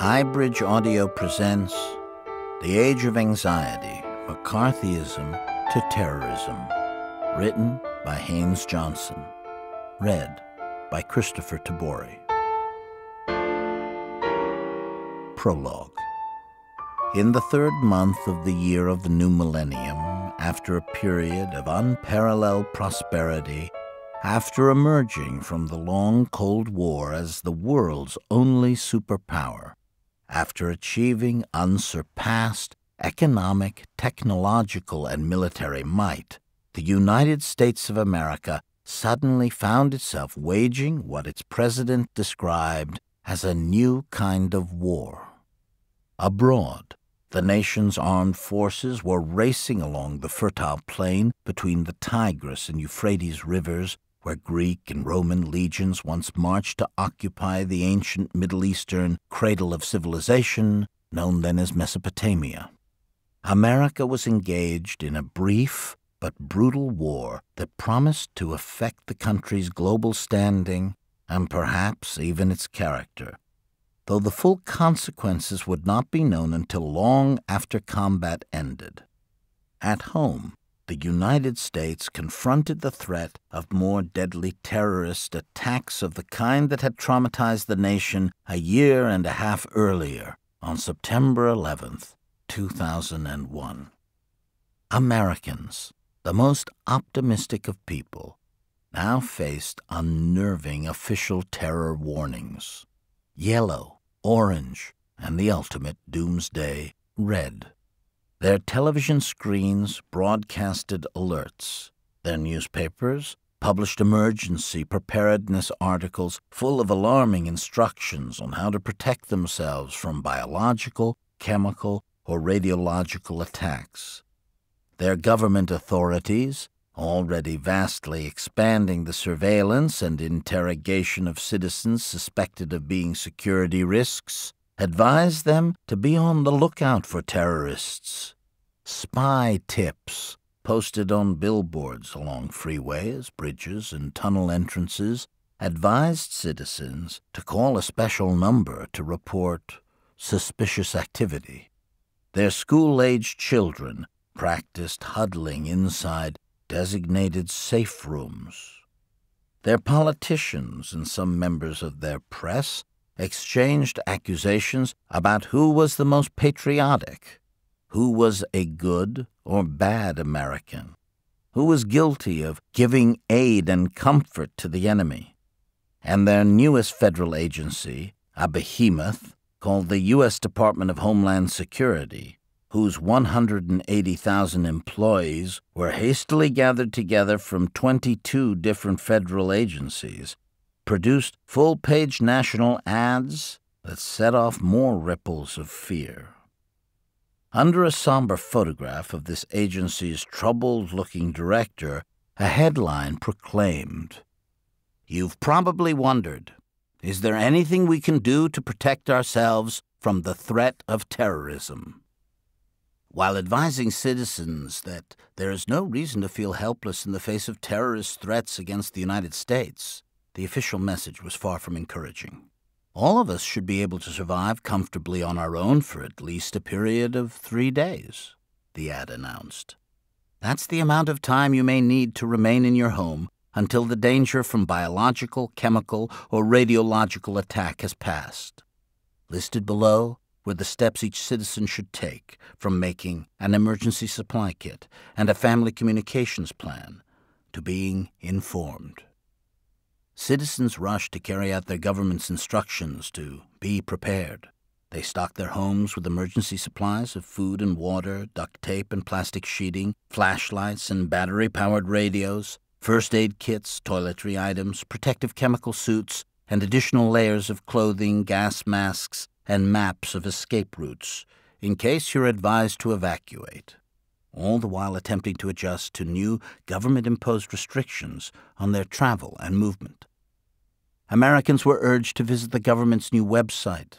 Abridged Audio presents The Age of Anxiety, McCarthyism to Terrorism, written by Haynes Johnson, read by Kristoffer Tabori. Prologue. In the third month of the year of the new millennium, after a period of unparalleled prosperity, after emerging from the long Cold War as the world's only superpower, after achieving unsurpassed economic, technological, and military might, the United States of America suddenly found itself waging what its president described as a new kind of war. Abroad, the nation's armed forces were racing along the fertile plain between the Tigris and Euphrates rivers, where Greek and Roman legions once marched to occupy the ancient Middle Eastern cradle of civilization, known then as Mesopotamia. America was engaged in a brief but brutal war that promised to affect the country's global standing and perhaps even its character, though the full consequences would not be known until long after combat ended. At home, the United States confronted the threat of more deadly terrorist attacks of the kind that had traumatized the nation a year and a half earlier, on September 11th, 2001. Americans, the most optimistic of people, now faced unnerving official terror warnings: yellow, orange, and the ultimate doomsday, red. Their television screens broadcasted alerts. Their newspapers published emergency preparedness articles full of alarming instructions on how to protect themselves from biological, chemical, or radiological attacks. Their government authorities, already vastly expanding the surveillance and interrogation of citizens suspected of being security risks, advised them to be on the lookout for terrorists. Spy tips posted on billboards along freeways, bridges, and tunnel entrances advised citizens to call a special number to report suspicious activity. Their school-aged children practiced huddling inside designated safe rooms. Their politicians and some members of their press exchanged accusations about who was the most patriotic, who was a good or bad American, who was guilty of giving aid and comfort to the enemy. And their newest federal agency, a behemoth called the U.S. Department of Homeland Security, whose 180,000 employees were hastily gathered together from 22 different federal agencies, produced full-page national ads that set off more ripples of fear. Under a somber photograph of this agency's troubled-looking director, a headline proclaimed, "You've probably wondered, is there anything we can do to protect ourselves from the threat of terrorism?" While advising citizens that there is no reason to feel helpless in the face of terrorist threats against the United States, the official message was far from encouraging. All of us should be able to survive comfortably on our own for at least a period of 3 days, the ad announced. That's the amount of time you may need to remain in your home until the danger from biological, chemical, or radiological attack has passed. Listed below were the steps each citizen should take, from making an emergency supply kit and a family communications plan to being informed. Citizens rushed to carry out their government's instructions to be prepared. They stocked their homes with emergency supplies of food and water, duct tape and plastic sheeting, flashlights and battery-powered radios, first aid kits, toiletry items, protective chemical suits, and additional layers of clothing, gas masks, and maps of escape routes, in case you're advised to evacuate, all the while attempting to adjust to new government-imposed restrictions on their travel and movement. Americans were urged to visit the government's new website,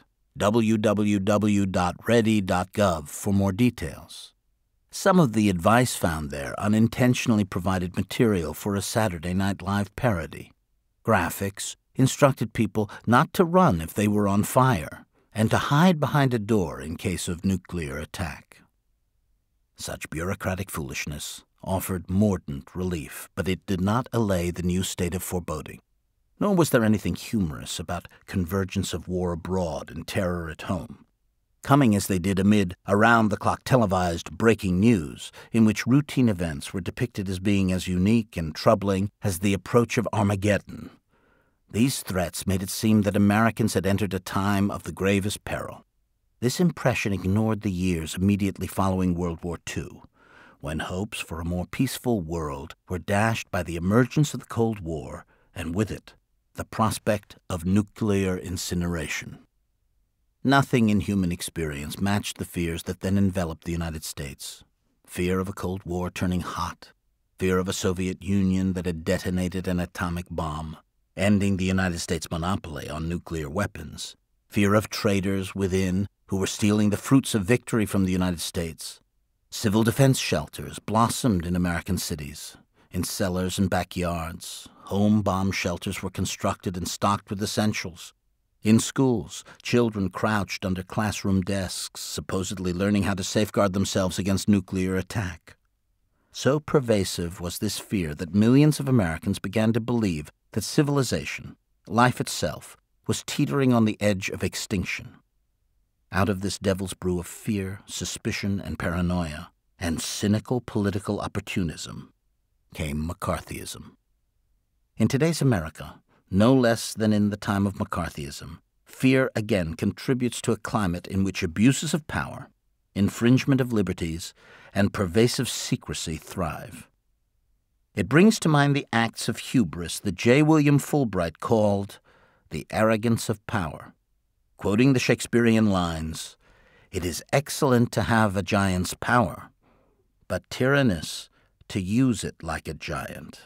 www.ready.gov, for more details. Some of the advice found there unintentionally provided material for a Saturday Night Live parody. Graphics instructed people not to run if they were on fire, and to hide behind a door in case of nuclear attack. Such bureaucratic foolishness offered mordant relief, but it did not allay the new state of foreboding. Nor was there anything humorous about convergence of war abroad and terror at home, coming as they did amid around-the-clock televised breaking news in which routine events were depicted as being as unique and troubling as the approach of Armageddon. These threats made it seem that Americans had entered a time of the gravest peril. This impression ignored the years immediately following World War II, when hopes for a more peaceful world were dashed by the emergence of the Cold War, and with it, the prospect of nuclear incineration. Nothing in human experience matched the fears that then enveloped the United States. Fear of a Cold War turning hot, fear of a Soviet Union that had detonated an atomic bomb, ending the United States' monopoly on nuclear weapons, fear of traitors within who were stealing the fruits of victory from the United States. Civil defense shelters blossomed in American cities. In cellars and backyards, home bomb shelters were constructed and stocked with essentials. In schools, children crouched under classroom desks, supposedly learning how to safeguard themselves against nuclear attack. So pervasive was this fear that millions of Americans began to believe that civilization, life itself, was teetering on the edge of extinction. Out of this devil's brew of fear, suspicion, and paranoia, and cynical political opportunism, came McCarthyism. In today's America, no less than in the time of McCarthyism, fear again contributes to a climate in which abuses of power, infringement of liberties, and pervasive secrecy thrive. It brings to mind the acts of hubris that J. William Fulbright called the arrogance of power. Quoting the Shakespearean lines, "It is excellent to have a giant's power, but tyrannous to use it like a giant."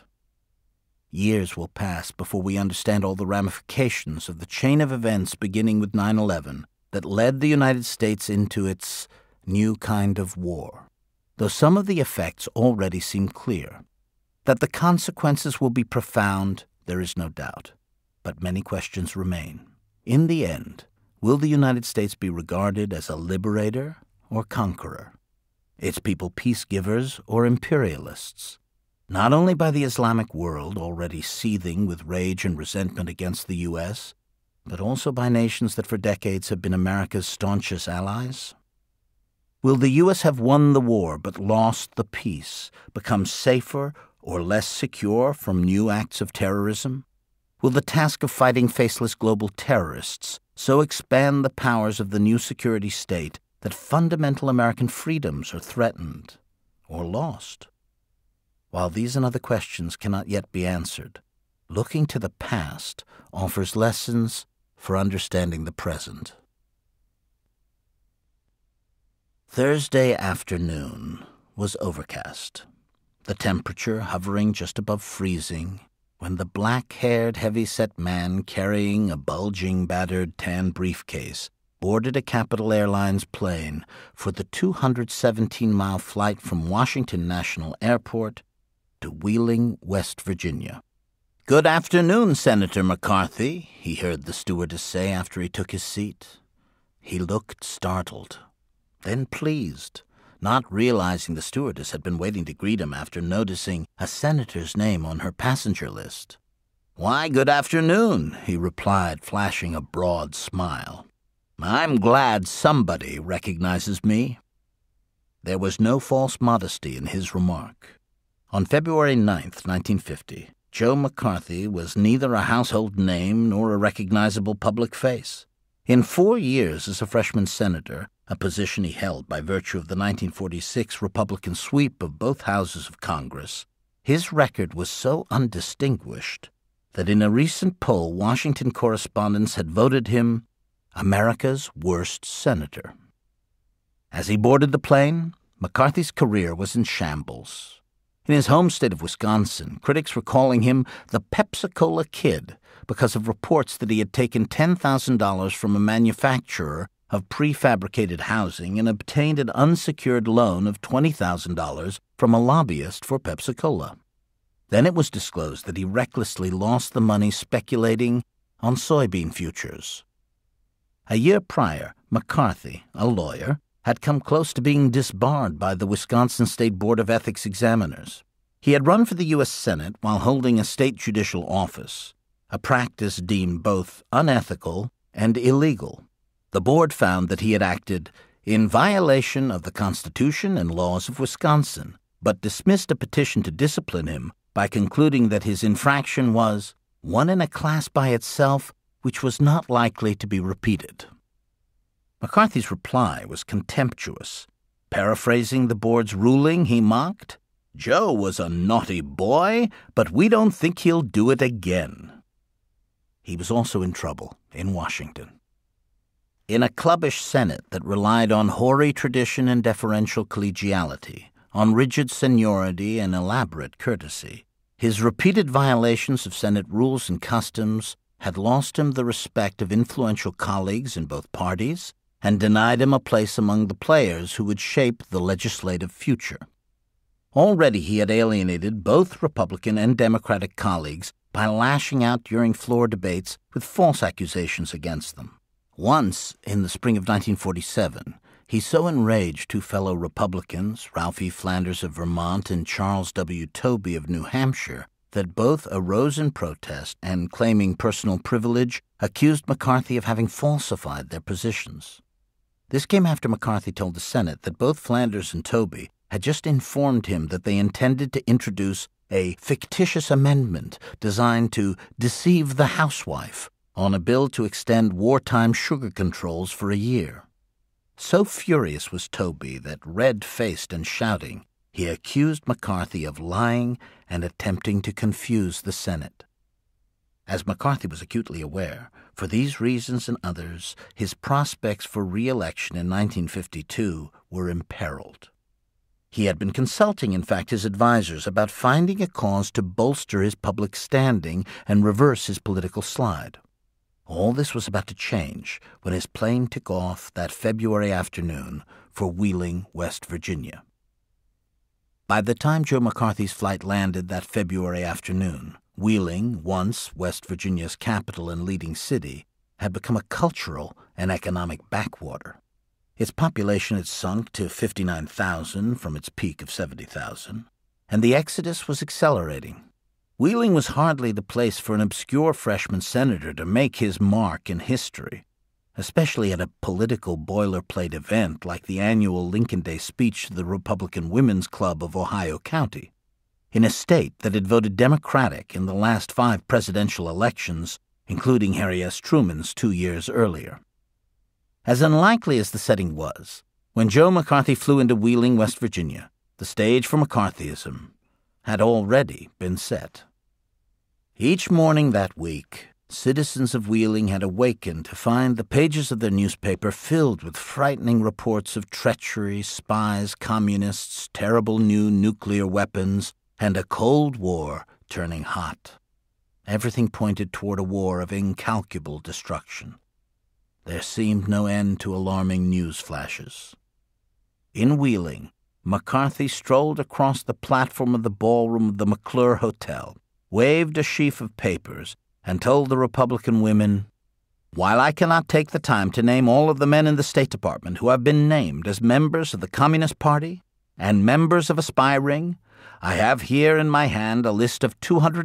Years will pass before we understand all the ramifications of the chain of events beginning with 9/11 that led the United States into its new kind of war, though some of the effects already seem clear. That the consequences will be profound, there is no doubt, but many questions remain. In the end, will the United States be regarded as a liberator or conqueror? Its people peace-givers or imperialists? Not only by the Islamic world, already seething with rage and resentment against the U.S., but also by nations that for decades have been America's staunchest allies? Will the U.S. have won the war but lost the peace, become safer or less secure from new acts of terrorism? Will the task of fighting faceless global terrorists so expand the powers of the new security state that fundamental American freedoms are threatened or lost? While these and other questions cannot yet be answered, looking to the past offers lessons for understanding the present. Thursday afternoon was overcast, the temperature hovering just above freezing, when the black-haired, heavy-set man carrying a bulging, battered tan briefcase boarded a Capital Airlines plane for the 217-mile flight from Washington National Airport to Wheeling, West Virginia. "Good afternoon, Senator McCarthy," he heard the stewardess say after he took his seat. He looked startled, then pleased, not realizing the stewardess had been waiting to greet him after noticing a senator's name on her passenger list. "Why, good afternoon," he replied, flashing a broad smile. "I'm glad somebody recognizes me." There was no false modesty in his remark. On February 9th, 1950, Joe McCarthy was neither a household name nor a recognizable public face. In 4 years as a freshman senator, a position he held by virtue of the 1946 Republican sweep of both houses of Congress, his record was so undistinguished that in a recent poll Washington correspondents had voted him America's worst senator. As he boarded the plane, McCarthy's career was in shambles. In his home state of Wisconsin, critics were calling him the Pepsi-Cola Kid because of reports that he had taken $10,000 from a manufacturer of prefabricated housing and obtained an unsecured loan of $20,000 from a lobbyist for Pepsi-Cola. Then it was disclosed that he recklessly lost the money speculating on soybean futures. A year prior, McCarthy, a lawyer, had come close to being disbarred by the Wisconsin State Board of Ethics examiners. He had run for the U.S. Senate while holding a state judicial office, a practice deemed both unethical and illegal. The board found that he had acted in violation of the Constitution and laws of Wisconsin, but dismissed a petition to discipline him by concluding that his infraction was one in a class by itself which was not likely to be repeated. McCarthy's reply was contemptuous. Paraphrasing the board's ruling, he mocked, "Joe was a naughty boy, but we don't think he'll do it again." He was also in trouble in Washington. In a clubbish Senate that relied on hoary tradition and deferential collegiality, on rigid seniority and elaborate courtesy, his repeated violations of Senate rules and customs had lost him the respect of influential colleagues in both parties and denied him a place among the players who would shape the legislative future. Already he had alienated both Republican and Democratic colleagues by lashing out during floor debates with false accusations against them. Once, in the spring of 1947, he so enraged two fellow Republicans, Ralph E. Flanders of Vermont and Charles W. Tobey of New Hampshire, that both arose in protest and, claiming personal privilege, accused McCarthy of having falsified their positions. This came after McCarthy told the Senate that both Flanders and Tobey had just informed him that they intended to introduce a fictitious amendment designed to deceive the housewife on a bill to extend wartime sugar controls for a year. So furious was Tobey that, red-faced and shouting, he accused McCarthy of lying and attempting to confuse the Senate. As McCarthy was acutely aware, for these reasons and others, his prospects for re-election in 1952 were imperiled. He had been consulting, in fact, his advisers about finding a cause to bolster his public standing and reverse his political slide. All this was about to change when his plane took off that February afternoon for Wheeling, West Virginia. By the time Joe McCarthy's flight landed that February afternoon, Wheeling, once West Virginia's capital and leading city, had become a cultural and economic backwater. Its population had sunk to 59,000 from its peak of 70,000, and the exodus was accelerating. Wheeling was hardly the place for an obscure freshman senator to make his mark in history, especially at a political boilerplate event like the annual Lincoln Day speech to the Republican Women's Club of Ohio County. In a state that had voted Democratic in the last 5 presidential elections, including Harry S. Truman's 2 years earlier. As unlikely as the setting was, when Joe McCarthy flew into Wheeling, West Virginia, the stage for McCarthyism had already been set. Each morning that week, citizens of Wheeling had awakened to find the pages of their newspaper filled with frightening reports of treachery, spies, communists, terrible new nuclear weapons, and a Cold War turning hot. Everything pointed toward a war of incalculable destruction. There seemed no end to alarming news flashes. In Wheeling, McCarthy strolled across the platform of the ballroom of the McClure Hotel, waved a sheaf of papers, and told the Republican women, "While I cannot take the time to name all of the men in the State Department who have been named as members of the Communist Party and members of a spy ring, I have here in my hand a list of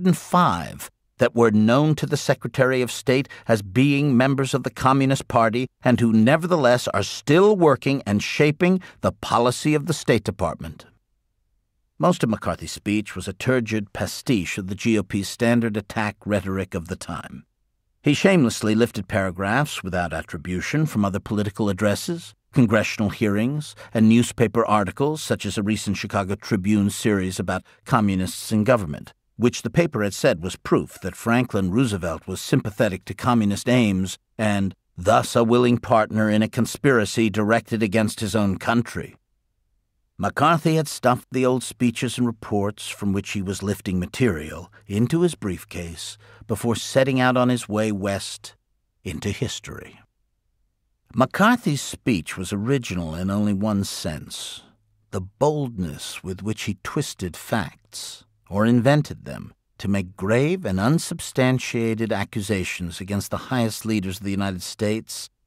205 that were known to the Secretary of State as being members of the Communist Party and who nevertheless are still working and shaping the policy of the State Department." Most of McCarthy's speech was a turgid pastiche of the GOP's standard attack rhetoric of the time. He shamelessly lifted paragraphs without attribution from other political addresses, congressional hearings, and newspaper articles such as a recent Chicago Tribune series about communists in government, which the paper had said was proof that Franklin Roosevelt was sympathetic to communist aims and thus a willing partner in a conspiracy directed against his own country. McCarthy had stuffed the old speeches and reports from which he was lifting material into his briefcase before setting out on his way west into history. McCarthy's speech was original in only one sense: the boldness with which he twisted facts, or invented them, to make grave and unsubstantiated accusations against the highest leaders of the United States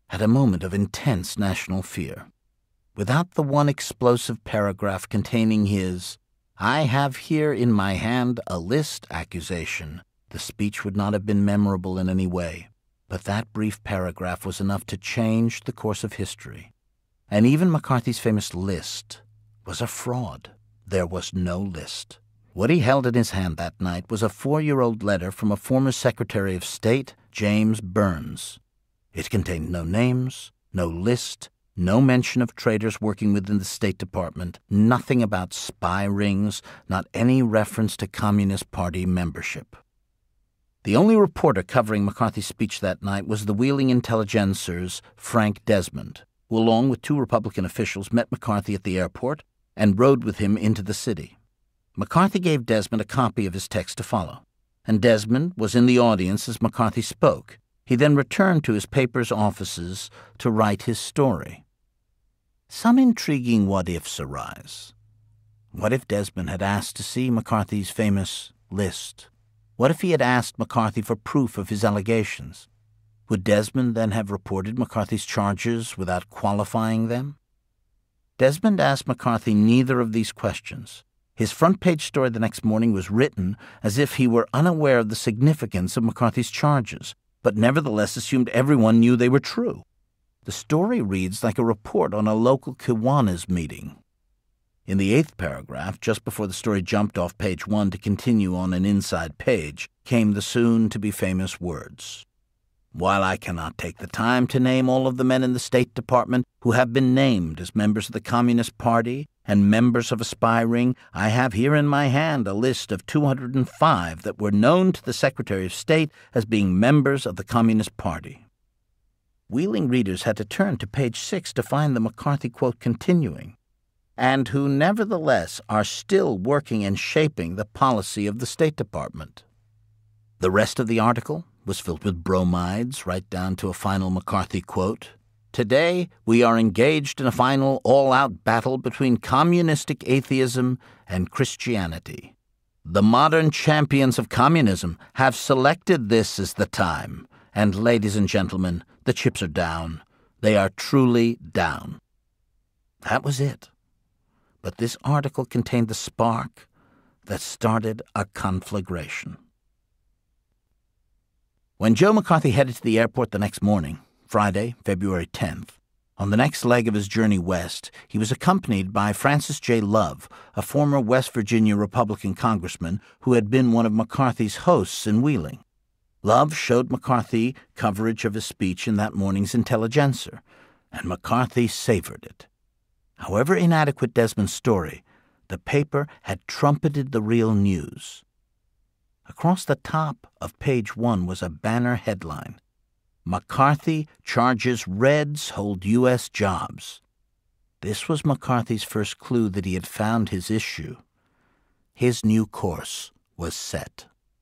had a moment of intense national fear. Without the one explosive paragraph containing his "I have here in my hand a list" accusation, the speech would not have been memorable in any way. But that brief paragraph was enough to change the course of history. And even McCarthy's famous list was a fraud. There was no list. What he held in his hand that night was a 4-year-old letter from a former Secretary of State, James Burns. It contained no names, no list, no mention of traitors working within the State Department, nothing about spy rings, not any reference to Communist Party membership. The only reporter covering McCarthy's speech that night was the Wheeling intelligencer's Frank Desmond, who along with 2 Republican officials met McCarthy at the airport and rode with him into the city. McCarthy gave Desmond a copy of his text to follow, and Desmond was in the audience as McCarthy spoke. He then returned to his paper's offices to write his story. Some intriguing what-ifs arise. What if Desmond had asked to see McCarthy's famous list? What if he had asked McCarthy for proof of his allegations? Would Desmond then have reported McCarthy's charges without qualifying them? Desmond asked McCarthy neither of these questions. His front-page story the next morning was written as if he were unaware of the significance of McCarthy's charges, but nevertheless assumed everyone knew they were true. The story reads like a report on a local Kiwanis meeting. In the 8th paragraph, just before the story jumped off page 1 to continue on an inside page, came the soon-to-be-famous words. While I cannot take the time to name all of the men in the State Department who have been named as members of the Communist Party and members of a spy ring, I have here in my hand a list of 205 that were known to the Secretary of State as being members of the Communist Party. Wheeling readers had to turn to page 6 to find the McCarthy quote continuing, and who nevertheless are still working and shaping the policy of the State Department. The rest of the article was filled with bromides, right down to a final McCarthy quote. Today, we are engaged in a final all-out battle between communistic atheism and Christianity. The modern champions of communism have selected this as the time, and ladies and gentlemen, the chips are down. They are truly down. That was it. But this article contained the spark that started a conflagration. When Joe McCarthy headed to the airport the next morning, Friday, February 10th, on the next leg of his journey west, he was accompanied by Francis J. Love, a former West Virginia Republican congressman who had been one of McCarthy's hosts in Wheeling. Love showed McCarthy coverage of his speech in that morning's Intelligencer, and McCarthy savored it. However inadequate Desmond's story, the paper had trumpeted the real news. Across the top of page 1 was a banner headline, McCarthy charges Reds hold U.S. jobs. This was McCarthy's first clue that he had found his issue. His new course was set.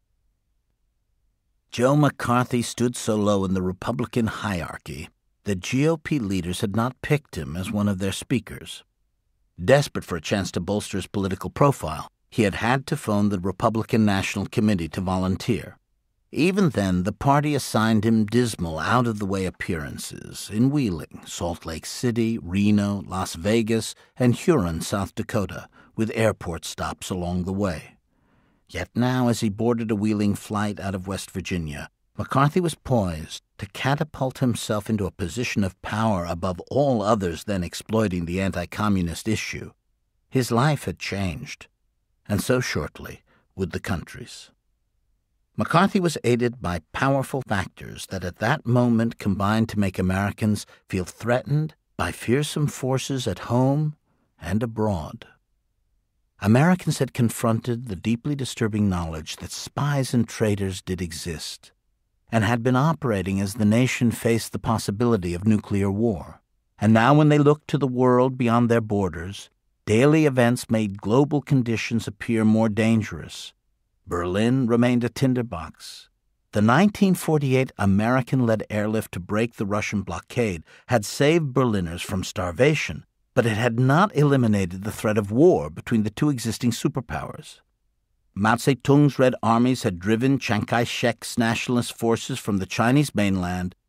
Joe McCarthy stood so low in the Republican hierarchy that GOP leaders had not picked him as one of their speakers. Desperate for a chance to bolster his political profile, he had had to phone the Republican National Committee to volunteer. Even then, the party assigned him dismal, out-of-the-way appearances in Wheeling, Salt Lake City, Reno, Las Vegas, and Huron, South Dakota, with airport stops along the way. Yet now, as he boarded a Wheeling flight out of West Virginia, McCarthy was poised to catapult himself into a position of power above all others then exploiting the anti-communist issue. His life had changed, and so shortly would the country's. McCarthy was aided by powerful factors that at that moment combined to make Americans feel threatened by fearsome forces at home and abroad. Americans had confronted the deeply disturbing knowledge that spies and traitors did exist, and had been operating as the nation faced the possibility of nuclear war. And now when they looked to the world beyond their borders, daily events made global conditions appear more dangerous. Berlin remained a tinderbox. The 1948 American-led airlift to break the Russian blockade had saved Berliners from starvation, but it had not eliminated the threat of war between the two existing superpowers. Mao Zedong's Red Armies had driven Chiang Kai-shek's nationalist forces from the Chinese mainland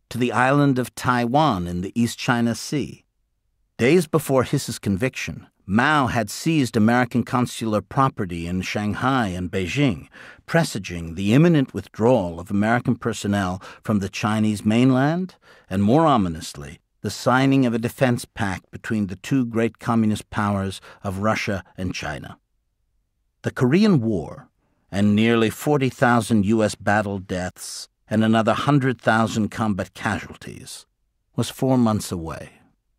to the island of Taiwan in the East China Sea. Days before his conviction, Mao had seized American consular property in Shanghai and Beijing, presaging the imminent withdrawal of American personnel from the Chinese mainland, and more ominously, the signing of a defense pact between the two great communist powers of Russia and China. The Korean War, and nearly 40,000 U.S. battle deaths and another 100,000 combat casualties, was 4 months away.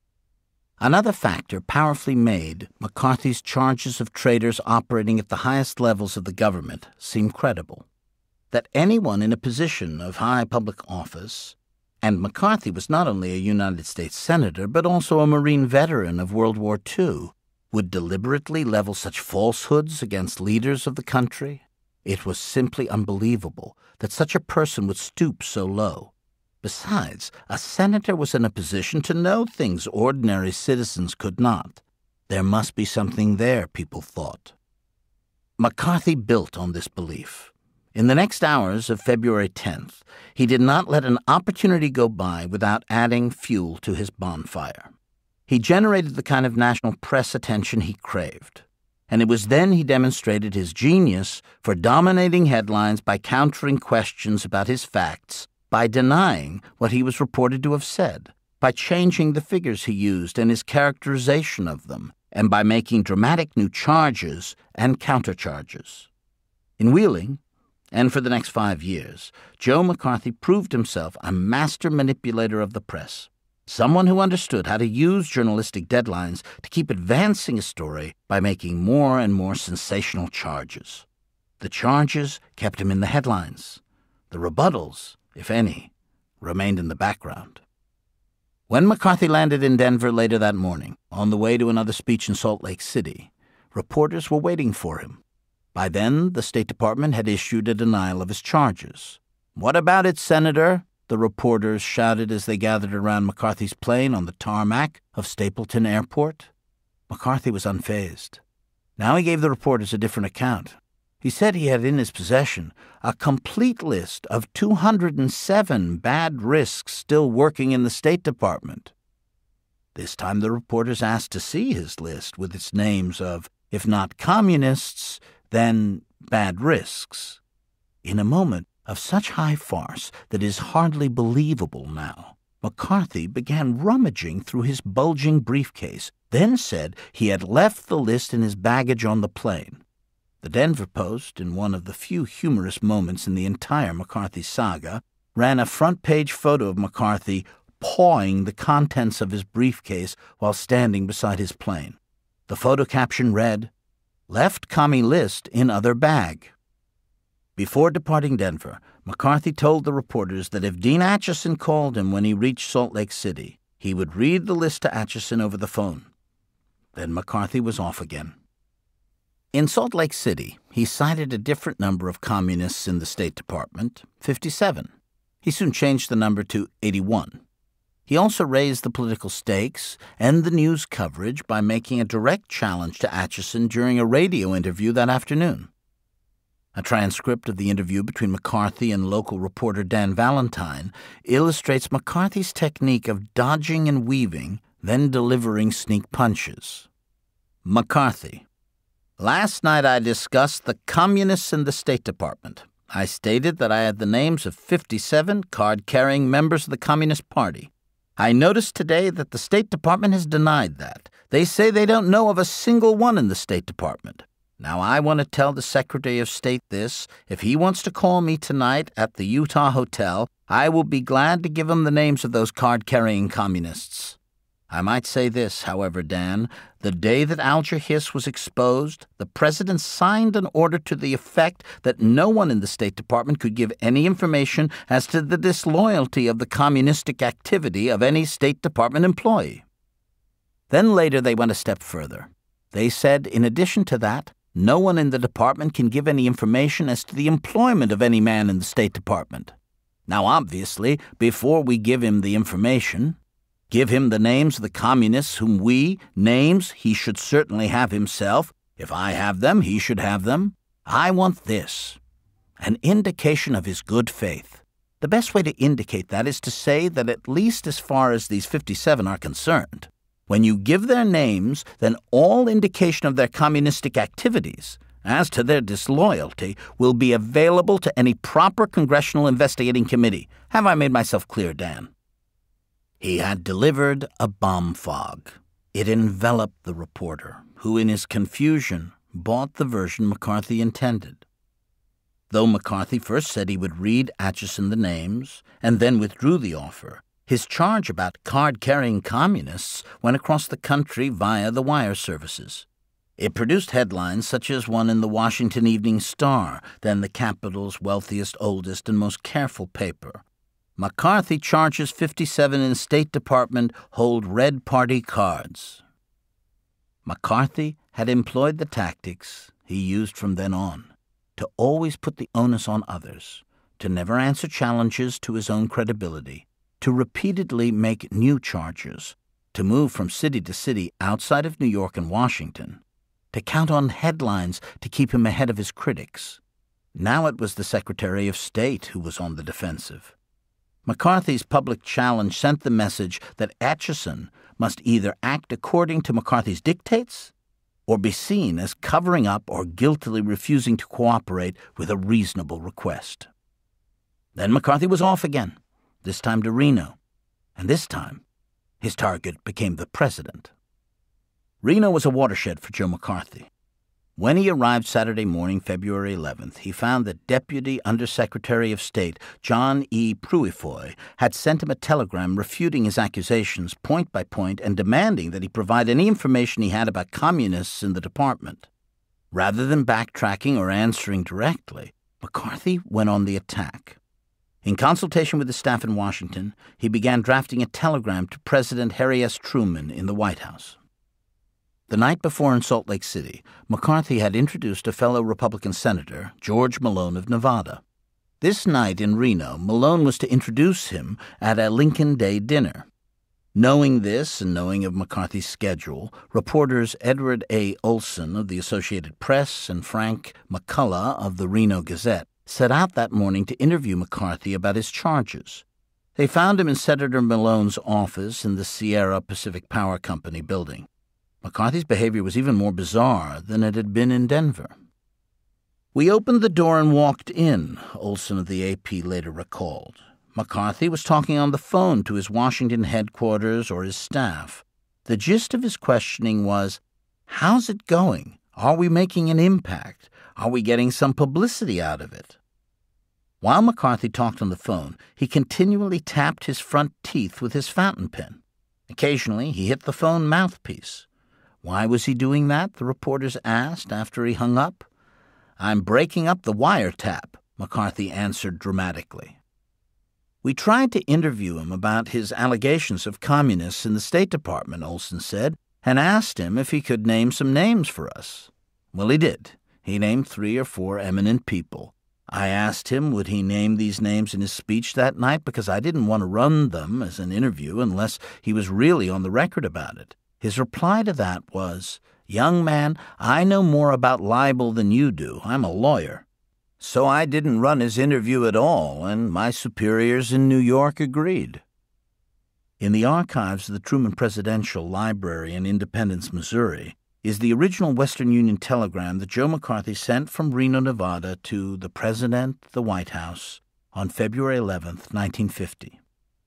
Another factor powerfully made McCarthy's charges of traitors operating at the highest levels of the government seem credible. That anyone in a position of high public office, and McCarthy was not only a United States Senator but also a Marine veteran of World War II, would deliberately level such falsehoods against leaders of the country, it was simply unbelievable that such a person would stoop so low. Besides, a senator was in a position to know things ordinary citizens could not. There must be something there, people thought. McCarthy built on this belief. In the next hours of February 10th, he did not let an opportunity go by without adding fuel to his bonfire. He generated the kind of national press attention he craved, and it was then he demonstrated his genius for dominating headlines by countering questions about his facts, by denying what he was reported to have said, by changing the figures he used and his characterization of them, and by making dramatic new charges and countercharges. In Wheeling, and for the next 5 years, Joe McCarthy proved himself a master manipulator of the press, someone who understood how to use journalistic deadlines to keep advancing a story by making more and more sensational charges. The charges kept him in the headlines. The rebuttals, if any, remained in the background. When McCarthy landed in Denver later that morning, on the way to another speech in Salt Lake City, reporters were waiting for him. By then, the State Department had issued a denial of his charges. "What about it, Senator?" the reporters shouted as they gathered around McCarthy's plane on the tarmac of Stapleton Airport. McCarthy was unfazed. Now he gave the reporters a different account. He said he had in his possession a complete list of 207 bad risks still working in the State Department. This time the reporters asked to see his list with its names of, if not communists, then bad risks. In a moment of such high farce that is hardly believable now, McCarthy began rummaging through his bulging briefcase, then said he had left the list in his baggage on the plane. The Denver Post, in one of the few humorous moments in the entire McCarthy saga, ran a front-page photo of McCarthy pawing the contents of his briefcase while standing beside his plane. The photo caption read, "Left commie list in other bag." Before departing Denver, McCarthy told the reporters that if Dean Acheson called him when he reached Salt Lake City, he would read the list to Acheson over the phone. Then McCarthy was off again. In Salt Lake City, he cited a different number of communists in the State Department, 57. He soon changed the number to 81. He also raised the political stakes and the news coverage by making a direct challenge to Acheson during a radio interview that afternoon. A transcript of the interview between McCarthy and local reporter Dan Valentine illustrates McCarthy's technique of dodging and weaving, then delivering sneak punches. McCarthy: "Last night I discussed the communists in the State Department. I stated that I had the names of 57 card-carrying members of the Communist Party. I noticed today that the State Department has denied that. They say they don't know of a single one in the State Department. Now I want to tell the Secretary of State this. If he wants to call me tonight at the Utah Hotel, I will be glad to give him the names of those card-carrying communists. I might say this, however, Dan. The day that Alger Hiss was exposed, the President signed an order to the effect that no one in the State Department could give any information as to the disloyalty of the communistic activity of any State Department employee." Then later they went a step further. They said, in addition to that, no one in the department can give any information as to the employment of any man in the State Department. Now, obviously, before we give him the information, give him the names of the communists whom names he should certainly have himself. If I have them, he should have them. I want this, an indication of his good faith. The best way to indicate that is to say that at least as far as these 57 are concerned, when you give their names, then all indication of their communistic activities, as to their disloyalty, will be available to any proper congressional investigating committee. Have I made myself clear, Dan? He had delivered a bomb fog. It enveloped the reporter, who in his confusion bought the version McCarthy intended. Though McCarthy first said he would read Acheson the names and then withdrew the offer, his charge about card-carrying communists went across the country via the wire services. It produced headlines such as one in the Washington Evening Star, then the capital's wealthiest, oldest, and most careful paper. McCarthy charges 57 in State Department hold Red Party cards. McCarthy had employed the tactics he used from then on, to always put the onus on others, to never answer challenges to his own credibility, to repeatedly make new charges, to move from city to city outside of New York and Washington, to count on headlines to keep him ahead of his critics. Now it was the Secretary of State who was on the defensive. McCarthy's public challenge sent the message that Acheson must either act according to McCarthy's dictates or be seen as covering up or guiltily refusing to cooperate with a reasonable request. Then McCarthy was off again, this time to Reno, and this time his target became the president. Reno was a watershed for Joe McCarthy. When he arrived Saturday morning, February 11th, he found that Deputy Undersecretary of State John E. Pruifoy had sent him a telegram refuting his accusations point by point and demanding that he provide any information he had about communists in the department. Rather than backtracking or answering directly, McCarthy went on the attack. In consultation with the staff in Washington, he began drafting a telegram to President Harry S. Truman in the White House. The night before in Salt Lake City, McCarthy had introduced a fellow Republican senator, George Malone of Nevada. This night in Reno, Malone was to introduce him at a Lincoln Day dinner. Knowing this and knowing of McCarthy's schedule, reporters Edward A. Olson of the Associated Press and Frank McCullough of the Reno Gazette set out that morning to interview McCarthy about his charges. They found him in Senator Malone's office in the Sierra Pacific Power Company building. McCarthy's behavior was even more bizarre than it had been in Denver. "We opened the door and walked in," Olson of the AP later recalled. McCarthy was talking on the phone to his Washington headquarters or his staff. The gist of his questioning was, "How's it going? Are we making an impact? Are we getting some publicity out of it?" While McCarthy talked on the phone, he continually tapped his front teeth with his fountain pen. Occasionally, he hit the phone mouthpiece. Why was he doing that, the reporters asked after he hung up. "I'm breaking up the wiretap," McCarthy answered dramatically. "We tried to interview him about his allegations of communists in the State Department," Olson said, "and asked him if he could name some names for us. Well, he did. He named 3 or 4 eminent people. I asked him would he name these names in his speech that night because I didn't want to run them as an interview unless he was really on the record about it. His reply to that was, 'Young man, I know more about libel than you do. I'm a lawyer.' So I didn't run his interview at all, and my superiors in New York agreed." In the archives of the Truman Presidential Library in Independence, Missouri, is the original Western Union telegram that Joe McCarthy sent from Reno, Nevada to the President, the White House, on February 11th, 1950.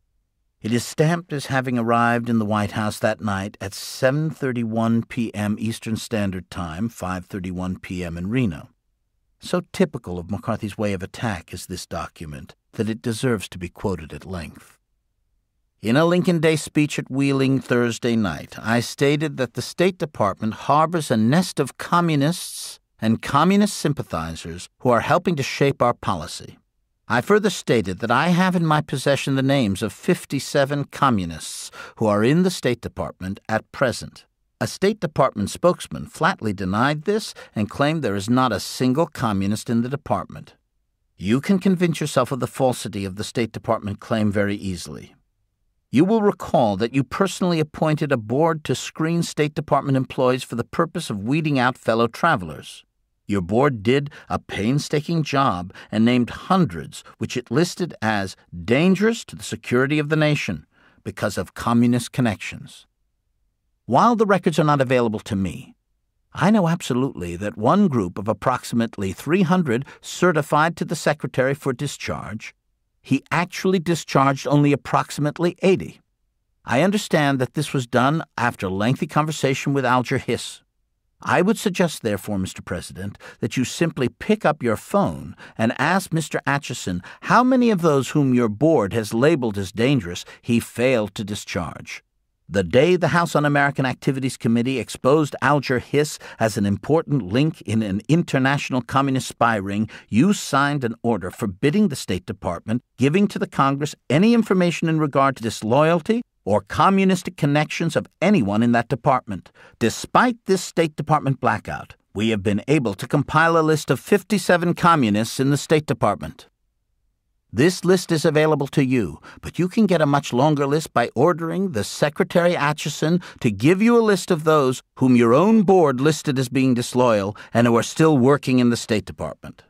It is stamped as having arrived in the White House that night at 7:31 p.m. Eastern Standard Time, 5:31 p.m. in Reno. So typical of McCarthy's way of attack is this document that it deserves to be quoted at length. "In a Lincoln Day speech at Wheeling Thursday night, I stated that the State Department harbors a nest of communists and communist sympathizers who are helping to shape our policy. I further stated that I have in my possession the names of 57 communists who are in the State Department at present. A State Department spokesman flatly denied this and claimed there is not a single communist in the department. You can convince yourself of the falsity of the State Department claim very easily. You will recall that you personally appointed a board to screen State Department employees for the purpose of weeding out fellow travelers. Your board did a painstaking job and named hundreds which it listed as dangerous to the security of the nation because of communist connections. While the records are not available to me, I know absolutely that one group of approximately 300 certified to the Secretary for discharge, he actually discharged only approximately 80. I understand that this was done after lengthy conversation with Alger Hiss. I would suggest, therefore, Mr. President, that you simply pick up your phone and ask Mr. Atchison how many of those whom your board has labeled as dangerous he failed to discharge. The day the House Un-American Activities Committee exposed Alger Hiss as an important link in an international communist spy ring, you signed an order forbidding the State Department giving to the Congress any information in regard to disloyalty or communistic connections of anyone in that department. Despite this State Department blackout, we have been able to compile a list of 57 communists in the State Department. This list is available to you, but you can get a much longer list by ordering the Secretary Atchison to give you a list of those whom your own board listed as being disloyal and who are still working in the State Department.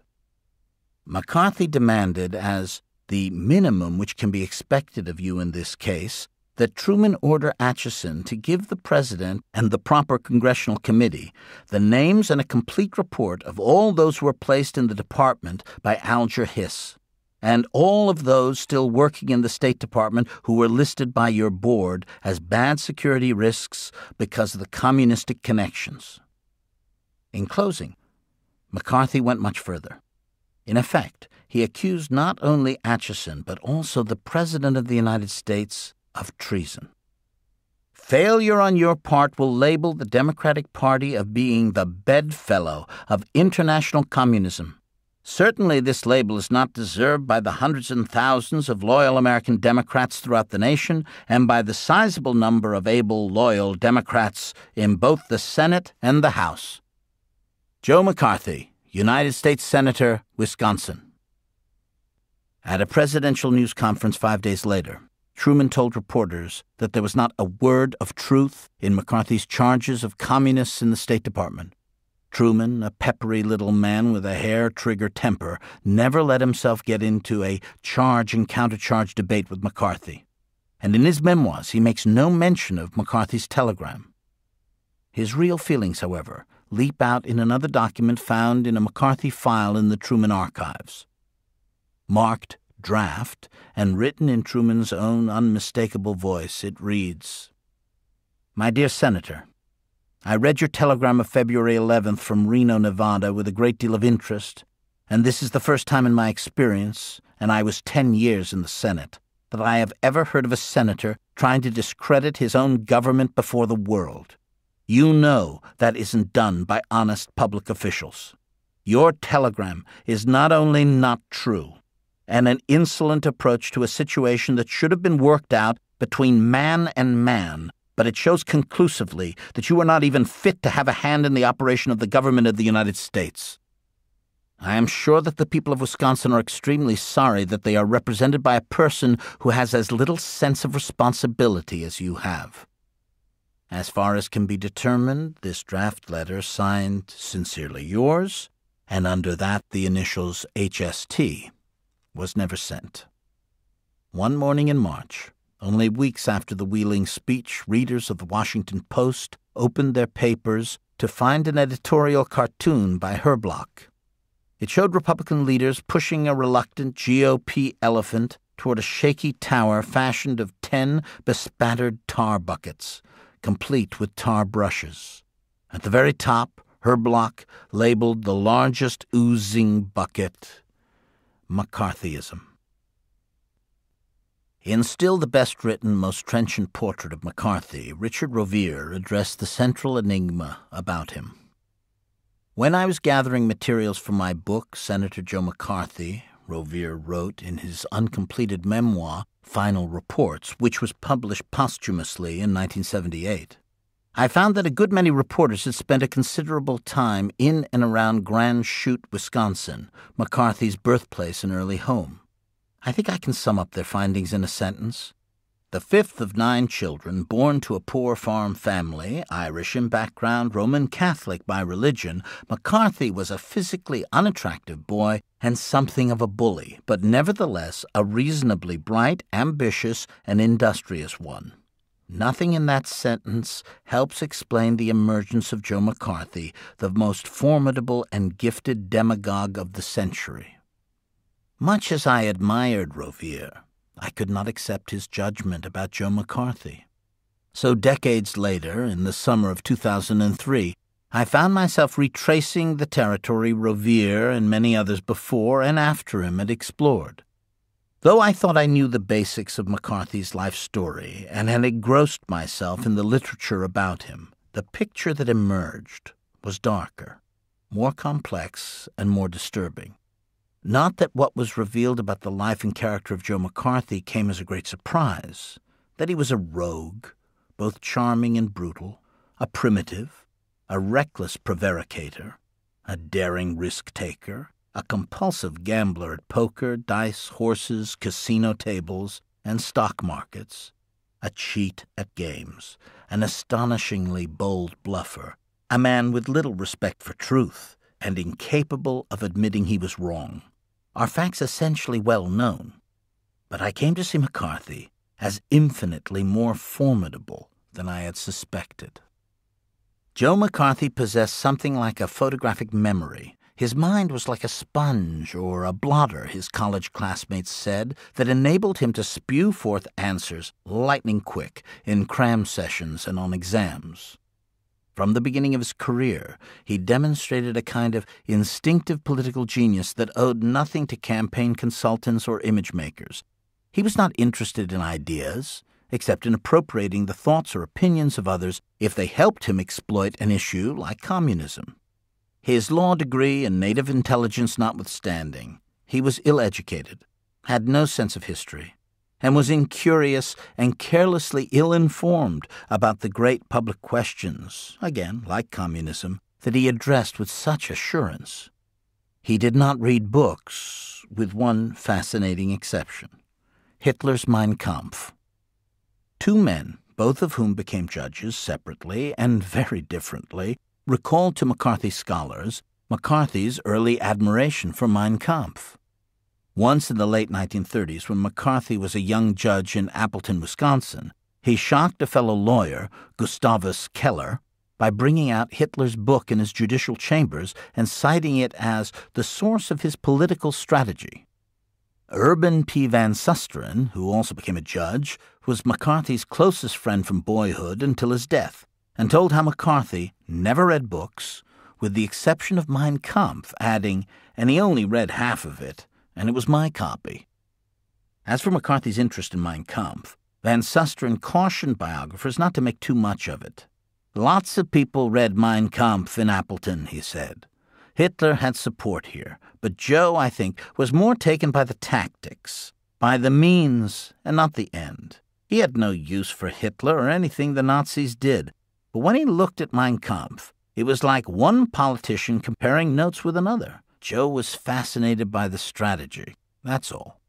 McCarthy demanded, as the minimum which can be expected of you in this case, that Truman order Atchison to give the President and the proper congressional committee the names and a complete report of all those who were placed in the department by Alger Hiss, and all of those still working in the State Department who were listed by your board as bad security risks because of the communistic connections. In closing, McCarthy went much further. In effect, he accused not only Atchison but also the President of the United States of treason. Failure on your part will label the Democratic Party of being the bedfellow of international communism. Certainly this label is not deserved by the hundreds and thousands of loyal American Democrats throughout the nation and by the sizable number of able, loyal Democrats in both the Senate and the House. Joe McCarthy, United States Senator, Wisconsin. At a presidential news conference 5 days later, Truman told reporters that there was not a word of truth in McCarthy's charges of communists in the State Department. Truman, a peppery little man with a hair-trigger temper, never let himself get into a charge and countercharge debate with McCarthy. And in his memoirs, he makes no mention of McCarthy's telegram. His real feelings, however, leap out in another document found in a McCarthy file in the Truman archives. Marked draft and written in Truman's own unmistakable voice, it reads, "My dear Senator, I read your telegram of February 11th from Reno, Nevada, with a great deal of interest, and this is the first time in my experience, and I was 10 years in the Senate, that I have ever heard of a senator trying to discredit his own government before the world. You know that isn't done by honest public officials. Your telegram is not only not true, and an insolent approach to a situation that should have been worked out between man and man, but it shows conclusively that you are not even fit to have a hand in the operation of the government of the United States. I am sure that the people of Wisconsin are extremely sorry that they are represented by a person who has as little sense of responsibility as you have. As far as can be determined, this draft letter signed Sincerely Yours, and under that the initials HST, was never sent. One morning in March, only weeks after the Wheeling speech, readers of the Washington Post opened their papers to find an editorial cartoon by Herblock. It showed Republican leaders pushing a reluctant GOP elephant toward a shaky tower fashioned of 10 bespattered tar buckets, complete with tar brushes. At the very top, Herblock labeled the largest oozing bucket, McCarthyism. In still the best-written, most trenchant portrait of McCarthy, Richard Rovere addressed the central enigma about him. When I was gathering materials for my book, Senator Joe McCarthy, Rovere wrote in his uncompleted memoir, Final Reports, which was published posthumously in 1978, I found that a good many reporters had spent a considerable time in and around Grand Chute, Wisconsin, McCarthy's birthplace and early home. I think I can sum up their findings in a sentence. The fifth of 9 children, born to a poor farm family, Irish in background, Roman Catholic by religion, McCarthy was a physically unattractive boy and something of a bully, but nevertheless a reasonably bright, ambitious, and industrious one. Nothing in that sentence helps explain the emergence of Joe McCarthy, the most formidable and gifted demagogue of the century. Much as I admired Rovere, I could not accept his judgment about Joe McCarthy. So decades later, in the summer of 2003, I found myself retracing the territory Rovere and many others before and after him had explored. Though I thought I knew the basics of McCarthy's life story and had engrossed myself in the literature about him, the picture that emerged was darker, more complex, and more disturbing. Not that what was revealed about the life and character of Joe McCarthy came as a great surprise, that he was a rogue, both charming and brutal, a primitive, a reckless prevaricator, a daring risk-taker, a compulsive gambler at poker, dice, horses, casino tables, and stock markets, a cheat at games, an astonishingly bold bluffer, a man with little respect for truth, and incapable of admitting he was wrong, are facts essentially well known. But I came to see McCarthy as infinitely more formidable than I had suspected. Joe McCarthy possessed something like a photographic memory. His mind was like a sponge or a blotter, his college classmates said, that enabled him to spew forth answers lightning quick in cram sessions and on exams. From the beginning of his career, he demonstrated a kind of instinctive political genius that owed nothing to campaign consultants or image makers. He was not interested in ideas, except in appropriating the thoughts or opinions of others if they helped him exploit an issue like communism. His law degree and native intelligence notwithstanding, he was ill-educated, had no sense of history, and was incurious and carelessly ill-informed about the great public questions, again, like communism, that he addressed with such assurance. He did not read books, with one fascinating exception, Hitler's Mein Kampf. 2 men, both of whom became judges separately and very differently, recalled to McCarthy scholars McCarthy's early admiration for Mein Kampf. Once in the late 1930s, when McCarthy was a young judge in Appleton, Wisconsin, he shocked a fellow lawyer, Gustavus Keller, by bringing out Hitler's book in his judicial chambers and citing it as the source of his political strategy. Urban P. Van Susteren, who also became a judge, was McCarthy's closest friend from boyhood until his death, and told how McCarthy never read books, with the exception of Mein Kampf, adding, and he only read half of it, and it was my copy. As for McCarthy's interest in Mein Kampf, Van Susteren cautioned biographers not to make too much of it. Lots of people read Mein Kampf in Appleton, he said. Hitler had support here, but Joe, I think, was more taken by the tactics, by the means, and not the end. He had no use for Hitler or anything the Nazis did, but when he looked at Mein Kampf, it was like one politician comparing notes with another. Joe was fascinated by the strategy, that's all.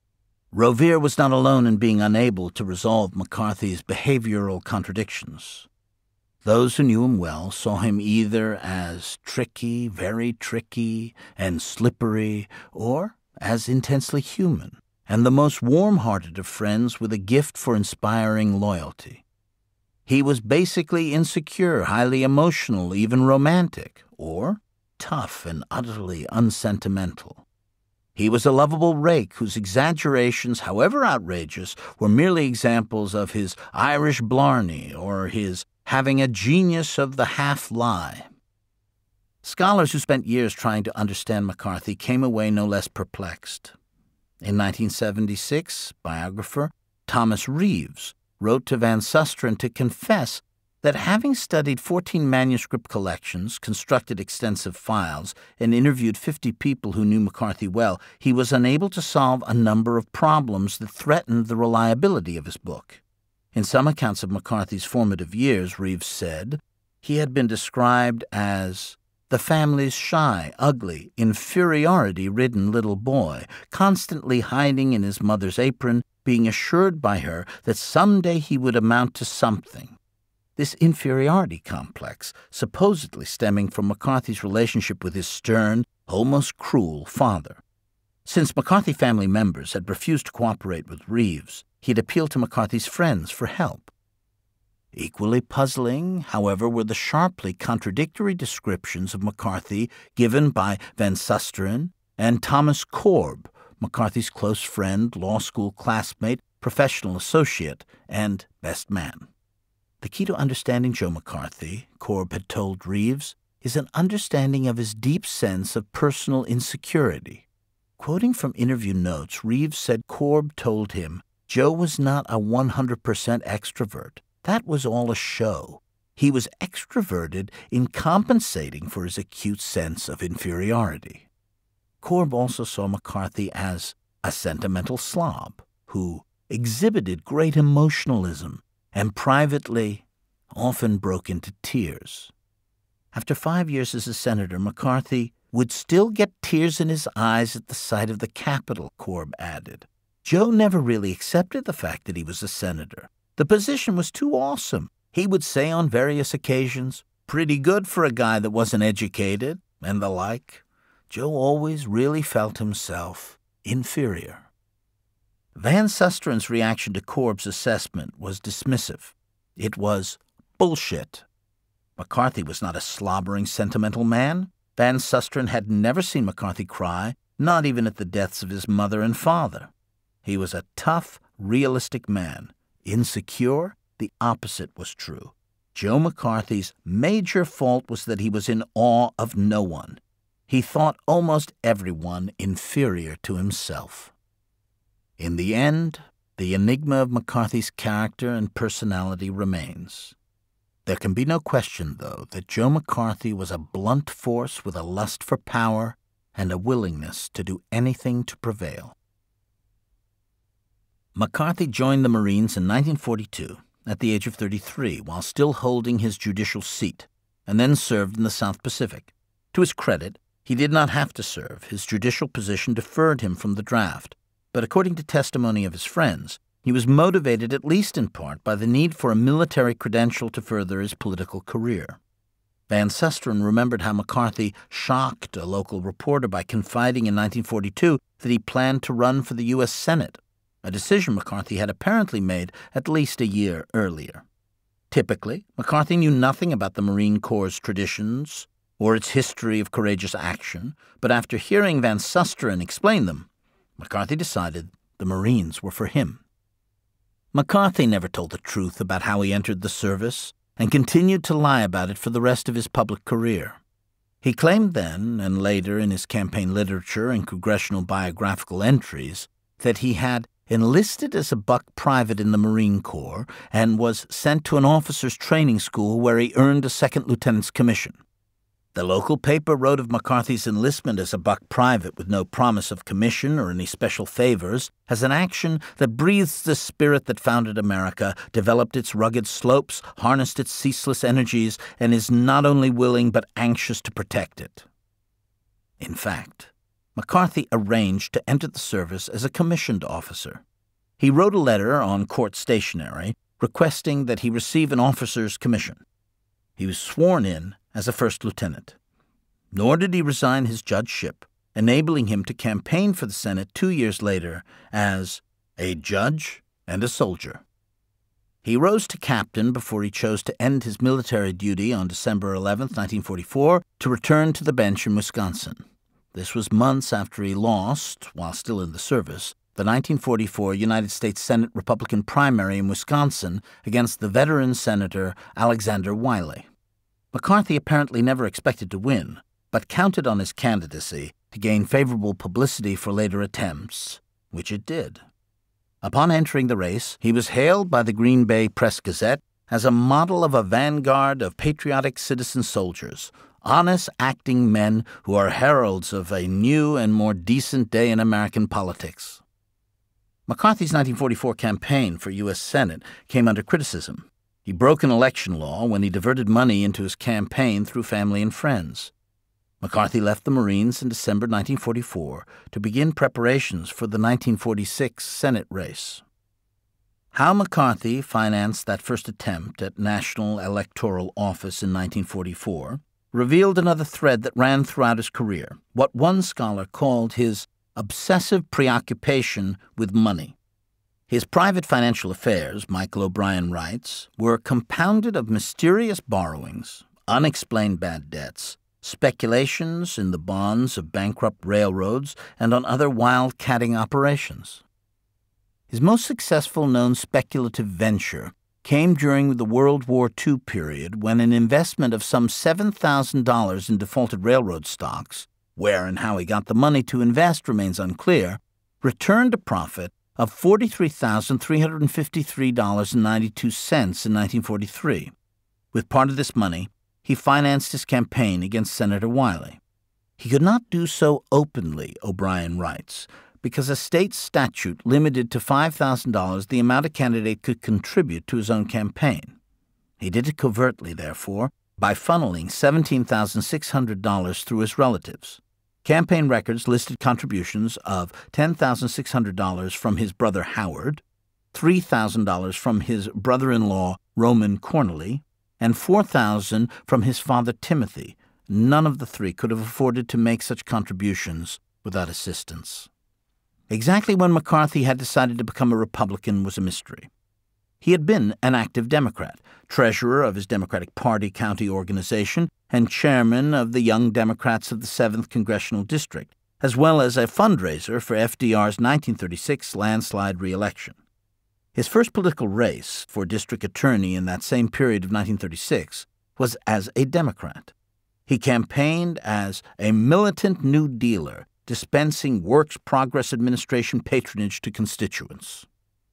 Rovere was not alone in being unable to resolve McCarthy's behavioral contradictions. Those who knew him well saw him either as tricky, very tricky, and slippery, or as intensely human, and the most warm-hearted of friends with a gift for inspiring loyalty. He was basically insecure, highly emotional, even romantic, or tough and utterly unsentimental. He was a lovable rake whose exaggerations, however outrageous, were merely examples of his Irish blarney or his having a genius of the half-lie. Scholars who spent years trying to understand McCarthy came away no less perplexed. In 1976, biographer Thomas Reeves wrote to Van Susteren to confess that having studied 14 manuscript collections, constructed extensive files, and interviewed 50 people who knew McCarthy well, he was unable to solve a number of problems that threatened the reliability of his book. In some accounts of McCarthy's formative years, Reeves said, he had been described as the family's shy, ugly, inferiority-ridden little boy, constantly hiding in his mother's apron being assured by her that someday he would amount to something. This inferiority complex, supposedly stemming from McCarthy's relationship with his stern, almost cruel father. Since McCarthy family members had refused to cooperate with Reeves, he had appealed to McCarthy's friends for help. Equally puzzling, however, were the sharply contradictory descriptions of McCarthy given by Van Susteren and Thomas Korb, McCarthy's close friend, law school classmate, professional associate, and best man. The key to understanding Joe McCarthy, Korb had told Reeves, is an understanding of his deep sense of personal insecurity. Quoting from interview notes, Reeves said Korb told him Joe was not a 100% extrovert. That was all a show. He was extroverted in compensating for his acute sense of inferiority. Korb also saw McCarthy as a sentimental slob who exhibited great emotionalism and privately often broke into tears. After 5 years as a senator, McCarthy would still get tears in his eyes at the sight of the Capitol, Korb added. Joe never really accepted the fact that he was a senator. The position was too awesome. He would say on various occasions, "Pretty good for a guy that wasn't educated," and the like. Joe always really felt himself inferior. Van Susteren's reaction to Korb's assessment was dismissive. It was bullshit. McCarthy was not a slobbering, sentimental man. Van Susteren had never seen McCarthy cry, not even at the deaths of his mother and father. He was a tough, realistic man. Insecure, the opposite was true. Joe McCarthy's major fault was that he was in awe of no one. He thought almost everyone inferior to himself. In the end, the enigma of McCarthy's character and personality remains. There can be no question, though, that Joe McCarthy was a blunt force with a lust for power and a willingness to do anything to prevail. McCarthy joined the Marines in 1942 at the age of 33 while still holding his judicial seat, and then served in the South Pacific. To his credit, he did not have to serve. His judicial position deferred him from the draft, but according to testimony of his friends, he was motivated at least in part by the need for a military credential to further his political career. Van Susteren remembered how McCarthy shocked a local reporter by confiding in 1942 that he planned to run for the U.S. Senate, a decision McCarthy had apparently made at least a year earlier. Typically, McCarthy knew nothing about the Marine Corps' traditions or its history of courageous action, but after hearing Van Susteren explain them, McCarthy decided the Marines were for him. McCarthy never told the truth about how he entered the service and continued to lie about it for the rest of his public career. He claimed then, and later in his campaign literature and congressional biographical entries, that he had enlisted as a buck private in the Marine Corps and was sent to an officer's training school where he earned a second lieutenant's commission. The local paper wrote of McCarthy's enlistment as a buck private with no promise of commission or any special favors as an action that breathes the spirit that founded America, developed its rugged slopes, harnessed its ceaseless energies, and is not only willing but anxious to protect it. In fact, McCarthy arranged to enter the service as a commissioned officer. He wrote a letter on court stationery requesting that he receive an officer's commission. He was sworn in as a first lieutenant. Nor did he resign his judgeship, enabling him to campaign for the Senate 2 years later as a judge and a soldier. He rose to captain before he chose to end his military duty on December 11, 1944, to return to the bench in Wisconsin. This was months after he lost, while still in the service, the 1944 United States Senate Republican primary in Wisconsin against the veteran Senator Alexander Wiley. McCarthy apparently never expected to win, but counted on his candidacy to gain favorable publicity for later attempts, which it did. Upon entering the race, he was hailed by the Green Bay Press-Gazette as a model of a vanguard of patriotic citizen soldiers, honest acting men who are heralds of a new and more decent day in American politics. McCarthy's 1944 campaign for U.S. Senate came under criticism. He broke an election law when he diverted money into his campaign through family and friends. McCarthy left the Marines in December 1944 to begin preparations for the 1946 Senate race. How McCarthy financed that first attempt at national electoral office in 1944 revealed another thread that ran throughout his career, what one scholar called his obsessive preoccupation with money. His private financial affairs, Michael O'Brien writes, were compounded of mysterious borrowings, unexplained bad debts, speculations in the bonds of bankrupt railroads, and on other wildcatting operations. His most successful known speculative venture came during the World War II period when an investment of some $7,000 in defaulted railroad stocks, where and how he got the money to invest remains unclear, returned a profit of $43,353.92 in 1943. With part of this money, he financed his campaign against Senator Wiley. He could not do so openly, O'Brien writes, because a state statute limited to $5,000 the amount a candidate could contribute to his own campaign. He did it covertly, therefore, by funneling $17,600 through his relatives. Campaign records listed contributions of $10,600 from his brother Howard, $3,000 from his brother-in-law Roman Cornely, and $4,000 from his father Timothy. None of the three could have afforded to make such contributions without assistance. Exactly when McCarthy had decided to become a Republican was a mystery. He had been an active Democrat, treasurer of his Democratic Party county organization and chairman of the Young Democrats of the 7th Congressional District, as well as a fundraiser for FDR's 1936 landslide re-election. His first political race for district attorney in that same period of 1936 was as a Democrat. He campaigned as a militant New Dealer, dispensing Works Progress Administration patronage to constituents.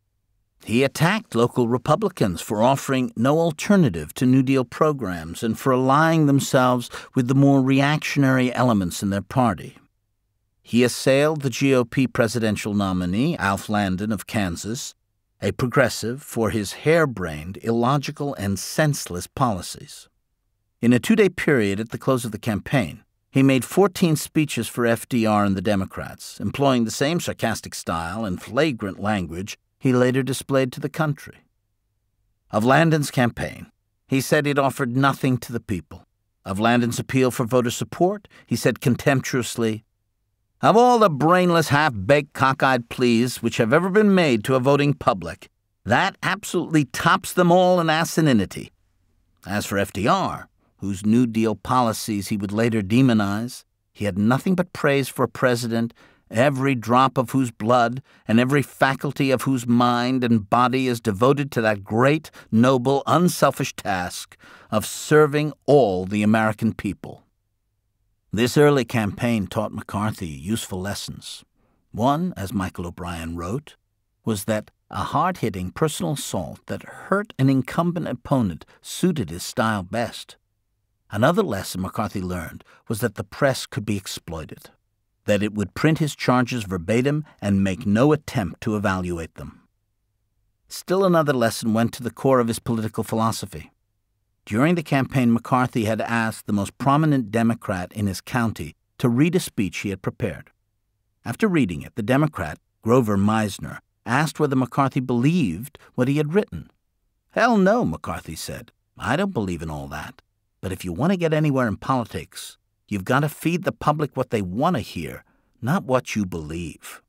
He attacked local Republicans for offering no alternative to New Deal programs and for allying themselves with the more reactionary elements in their party. He assailed the GOP presidential nominee, Alf Landon of Kansas, a progressive, for his harebrained, illogical, and senseless policies. In a 2-day period at the close of the campaign, he made 14 speeches for FDR and the Democrats, employing the same sarcastic style and flagrant language he later displayed to the country. Of Landon's campaign, he said it offered nothing to the people. Of Landon's appeal for voter support, he said contemptuously, "Of all the brainless, half-baked, cockeyed pleas which have ever been made to a voting public, that absolutely tops them all in asininity." As for FDR, whose New Deal policies he would later demonize, he had nothing but praise for a president, every drop of whose blood and every faculty of whose mind and body is devoted to that great, noble, unselfish task of serving all the American people. This early campaign taught McCarthy useful lessons. One, as Michael O'Brien wrote, was that a hard-hitting personal assault that hurt an incumbent opponent suited his style best. Another lesson McCarthy learned was that the press could be exploited, that it would print his charges verbatim and make no attempt to evaluate them. Still another lesson went to the core of his political philosophy. During the campaign, McCarthy had asked the most prominent Democrat in his county to read a speech he had prepared. After reading it, the Democrat, Grover Meisner, asked whether McCarthy believed what he had written. "Hell no," McCarthy said. "I don't believe in all that. But if you want to get anywhere in politics, you've got to feed the public what they want to hear, not what you believe."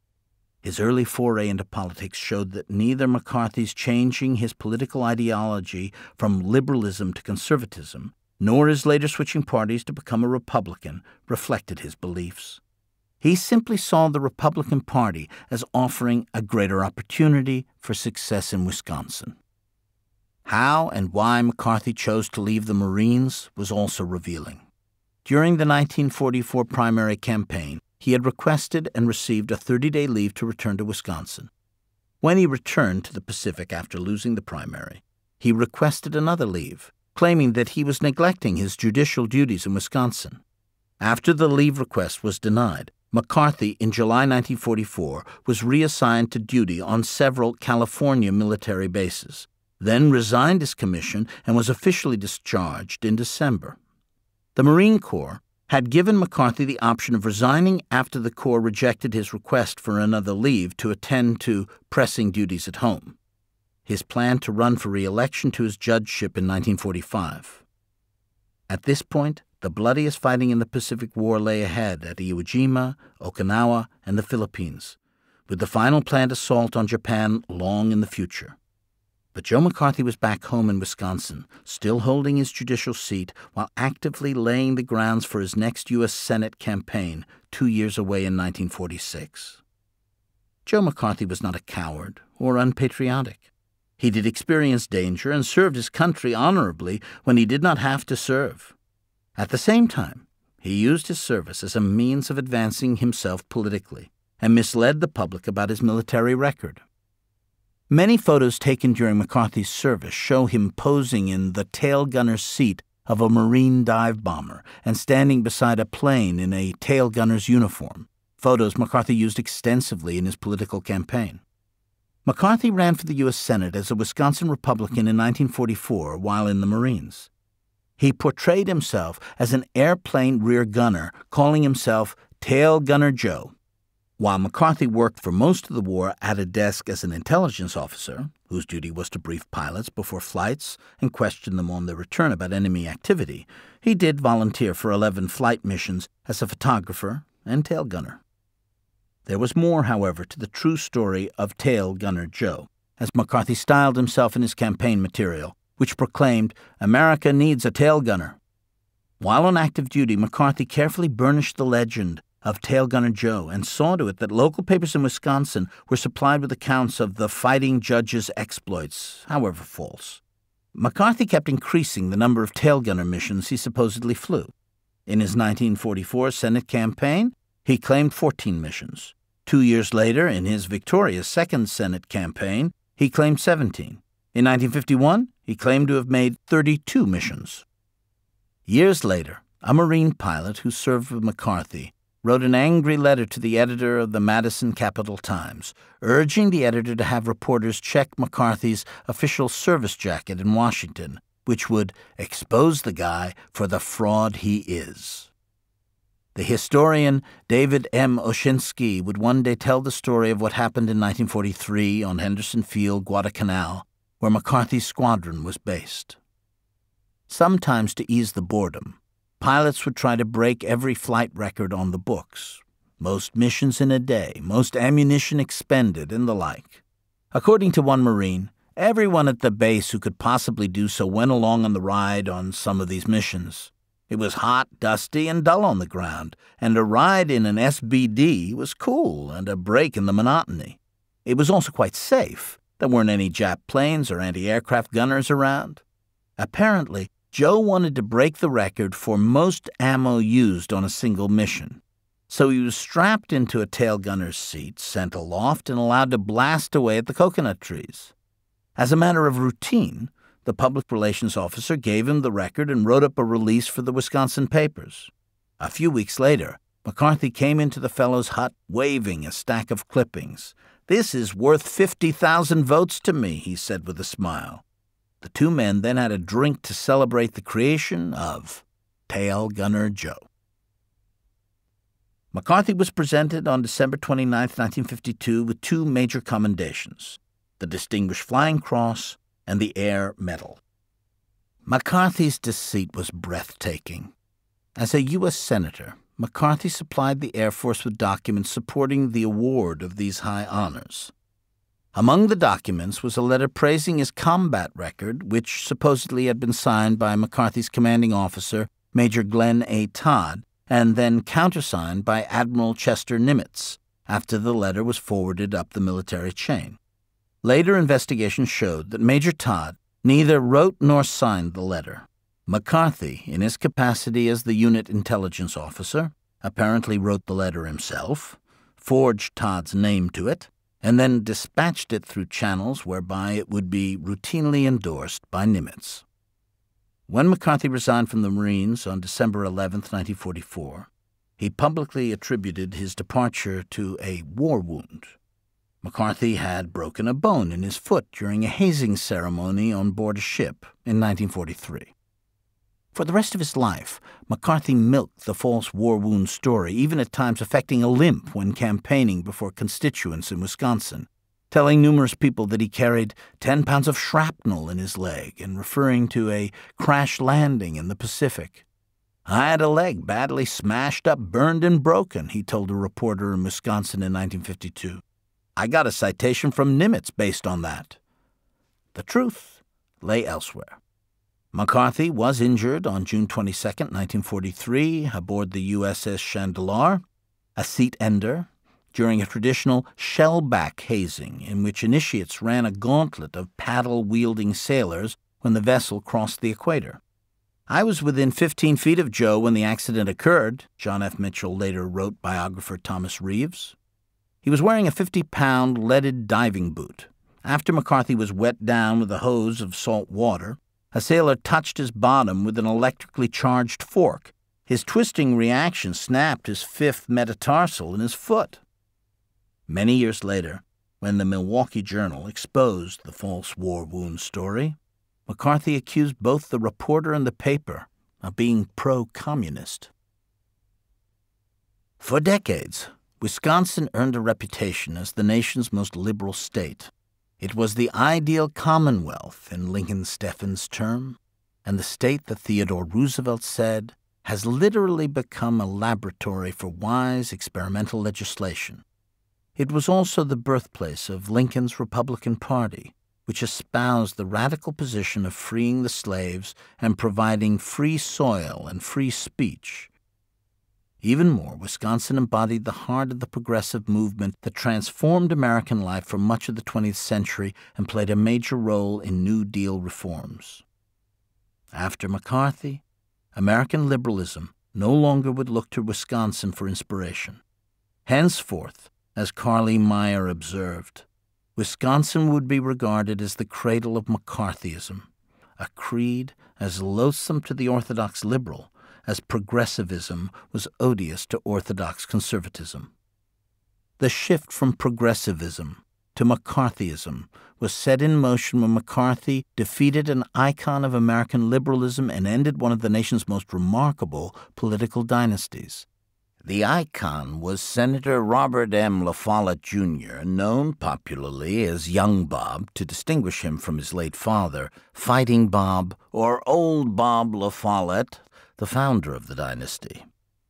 His early foray into politics showed that neither McCarthy's changing his political ideology from liberalism to conservatism, nor his later switching parties to become a Republican, reflected his beliefs. He simply saw the Republican Party as offering a greater opportunity for success in Wisconsin. How and why McCarthy chose to leave the Marines was also revealing. During the 1944 primary campaign, he had requested and received a 30-day leave to return to Wisconsin. When he returned to the Pacific after losing the primary, he requested another leave, claiming that he was neglecting his judicial duties in Wisconsin. After the leave request was denied, McCarthy, in July 1944, was reassigned to duty on several California military bases, then resigned his commission and was officially discharged in December. The Marine Corps had given McCarthy the option of resigning after the Corps rejected his request for another leave to attend to pressing duties at home. his plan to run for re-election to his judgeship in 1945. At this point, the bloodiest fighting in the Pacific War lay ahead at Iwo Jima, Okinawa, and the Philippines, with the final planned assault on Japan long in the future. But Joe McCarthy was back home in Wisconsin, still holding his judicial seat while actively laying the grounds for his next U.S. Senate campaign 2 years away in 1946. Joe McCarthy was not a coward or unpatriotic. He did experience danger and served his country honorably when he did not have to serve. At the same time, he used his service as a means of advancing himself politically and misled the public about his military record. Many photos taken during McCarthy's service show him posing in the tail gunner's seat of a Marine dive bomber and standing beside a plane in a tail gunner's uniform, photos McCarthy used extensively in his political campaign. McCarthy ran for the U.S. Senate as a Wisconsin Republican in 1944 while in the Marines. He portrayed himself as an airplane rear gunner, calling himself Tail Gunner Joe. While McCarthy worked for most of the war at a desk as an intelligence officer, whose duty was to brief pilots before flights and question them on their return about enemy activity, he did volunteer for 11 flight missions as a photographer and tail gunner. There was more, however, to the true story of Tail Gunner Joe, as McCarthy styled himself in his campaign material, which proclaimed, "America needs a tail gunner." While on active duty, McCarthy carefully burnished the legend of Tail Gunner Joe and saw to it that local papers in Wisconsin were supplied with accounts of the fighting judge's exploits, however false. McCarthy kept increasing the number of tail gunner missions he supposedly flew. In his 1944 Senate campaign, he claimed 14 missions. 2 years later, in his victorious second Senate campaign, he claimed 17. In 1951, he claimed to have made 32 missions. Years later, a Marine pilot who served with McCarthy wrote an angry letter to the editor of the Madison Capital-Times, urging the editor to have reporters check McCarthy's official service jacket in Washington, which would expose the guy for the fraud he is. The historian David M. Oshinsky would one day tell the story of what happened in 1943 on Henderson Field, Guadalcanal, where McCarthy's squadron was based. Sometimes to ease the boredom, pilots would try to break every flight record on the books, most missions in a day, most ammunition expended, and the like. According to one Marine, everyone at the base who could possibly do so went along on the ride on some of these missions. It was hot, dusty, and dull on the ground, and a ride in an SBD was cool and a break in the monotony. It was also quite safe. There weren't any Jap planes or anti-aircraft gunners around. Apparently, Joe wanted to break the record for most ammo used on a single mission. So he was strapped into a tail gunner's seat, sent aloft, and allowed to blast away at the coconut trees. As a matter of routine, the public relations officer gave him the record and wrote up a release for the Wisconsin papers. A few weeks later, McCarthy came into the fellow's hut waving a stack of clippings. "This is worth 50,000 votes to me," he said with a smile. The two men then had a drink to celebrate the creation of Tail Gunner Joe. McCarthy was presented on December 29, 1952, with two major commendations, the Distinguished Flying Cross and the Air Medal. McCarthy's deceit was breathtaking. As a U.S. Senator, McCarthy supplied the Air Force with documents supporting the award of these high honors. Among the documents was a letter praising his combat record, which supposedly had been signed by McCarthy's commanding officer, Major Glenn A. Todd, and then countersigned by Admiral Chester Nimitz, after the letter was forwarded up the military chain. Later investigation showed that Major Todd neither wrote nor signed the letter. McCarthy, in his capacity as the unit intelligence officer, apparently wrote the letter himself, forged Todd's name to it, and then dispatched it through channels whereby it would be routinely endorsed by Nimitz. When McCarthy resigned from the Marines on December 11, 1944, he publicly attributed his departure to a war wound. McCarthy had broken a bone in his foot during a hazing ceremony on board a ship in 1943. For the rest of his life, McCarthy milked the false war wound story, even at times affecting a limp when campaigning before constituents in Wisconsin. telling numerous people that he carried 10 pounds of shrapnel in his leg and referring to a crash landing in the Pacific. "I had a leg badly smashed up, burned, and broken," he told a reporter in Wisconsin in 1952. "I got a citation from Nimitz based on that." The truth lay elsewhere. McCarthy was injured on June 22, 1943, aboard the USS Chandeleur, a seat ender, during a traditional shellback hazing in which initiates ran a gauntlet of paddle-wielding sailors when the vessel crossed the equator. "I was within 15 feet of Joe when the accident occurred," John F. Mitchell later wrote biographer Thomas Reeves. He was wearing a 50-pound leaded diving boot. After McCarthy was wet down with a hose of salt water, a sailor touched his bottom with an electrically charged fork. His twisting reaction snapped his fifth metatarsal in his foot. Many years later, when the Milwaukee Journal exposed the false war wound story, McCarthy accused both the reporter and the paper of being pro-communist. For decades, Wisconsin earned a reputation as the nation's most liberal state. It was the ideal commonwealth in Lincoln Steffen's term, and the state that Theodore Roosevelt said has literally become a laboratory for wise experimental legislation. It was also the birthplace of Lincoln's Republican Party, which espoused the radical position of freeing the slaves and providing free soil and free speech. Even more, Wisconsin embodied the heart of the progressive movement that transformed American life for much of the 20th century and played a major role in New Deal reforms. After McCarthy, American liberalism no longer would look to Wisconsin for inspiration. Henceforth, as Carly Meyer observed, Wisconsin would be regarded as the cradle of McCarthyism, a creed as loathsome to the orthodox liberal as progressivism was odious to orthodox conservatism. The shift from progressivism to McCarthyism was set in motion when McCarthy defeated an icon of American liberalism and ended one of the nation's most remarkable political dynasties. The icon was Senator Robert M. La Follette, Jr., known popularly as Young Bob to distinguish him from his late father, Fighting Bob, or Old Bob La Follette, the founder of the dynasty.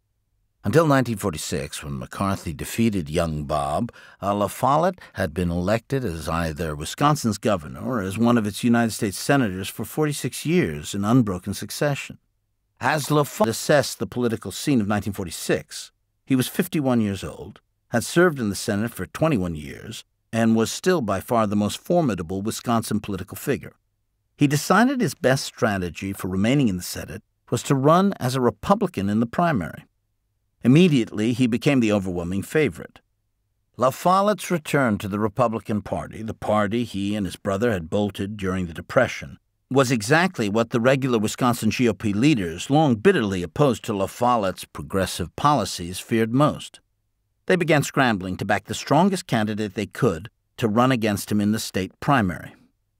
Until 1946, when McCarthy defeated Young Bob, La Follette had been elected as either Wisconsin's governor or as one of its United States senators for 46 years in unbroken succession. As La Follette assessed the political scene of 1946, he was 51 years old, had served in the Senate for 21 years, and was still by far the most formidable Wisconsin political figure. He decided his best strategy for remaining in the Senate was to run as a Republican in the primary. Immediately, he became the overwhelming favorite. La Follette's return to the Republican Party, the party he and his brother had bolted during the Depression, was exactly what the regular Wisconsin GOP leaders, long bitterly opposed to La Follette's progressive policies, feared most. They began scrambling to back the strongest candidate they could to run against him in the state primary.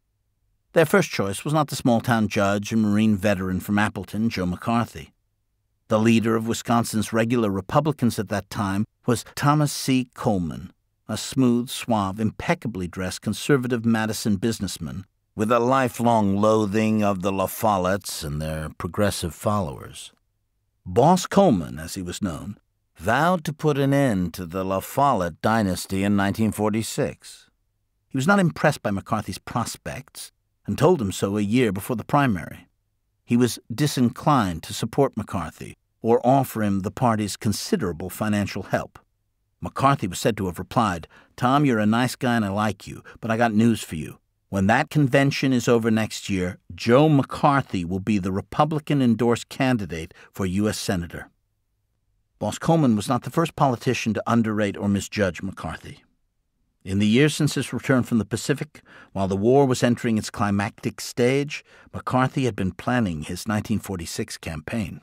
Their first choice was not the small-town judge and Marine veteran from Appleton, Joe McCarthy. The leader of Wisconsin's regular Republicans at that time was Thomas C. Coleman, a smooth, suave, impeccably dressed conservative Madison businessman with a lifelong loathing of the La Follettes and their progressive followers. Boss Coleman, as he was known, vowed to put an end to the La Follette dynasty in 1946. He was not impressed by McCarthy's prospects and told him so a year before the primary. He was disinclined to support McCarthy or offer him the party's considerable financial help. McCarthy was said to have replied, "Tom, you're a nice guy and I like you, but I got news for you. When that convention is over next year, Joe McCarthy will be the Republican-endorsed candidate for U.S. Senator." Boss Coleman was not the first politician to underrate or misjudge McCarthy. In the years since his return from the Pacific, while the war was entering its climactic stage, McCarthy had been planning his 1946 campaign.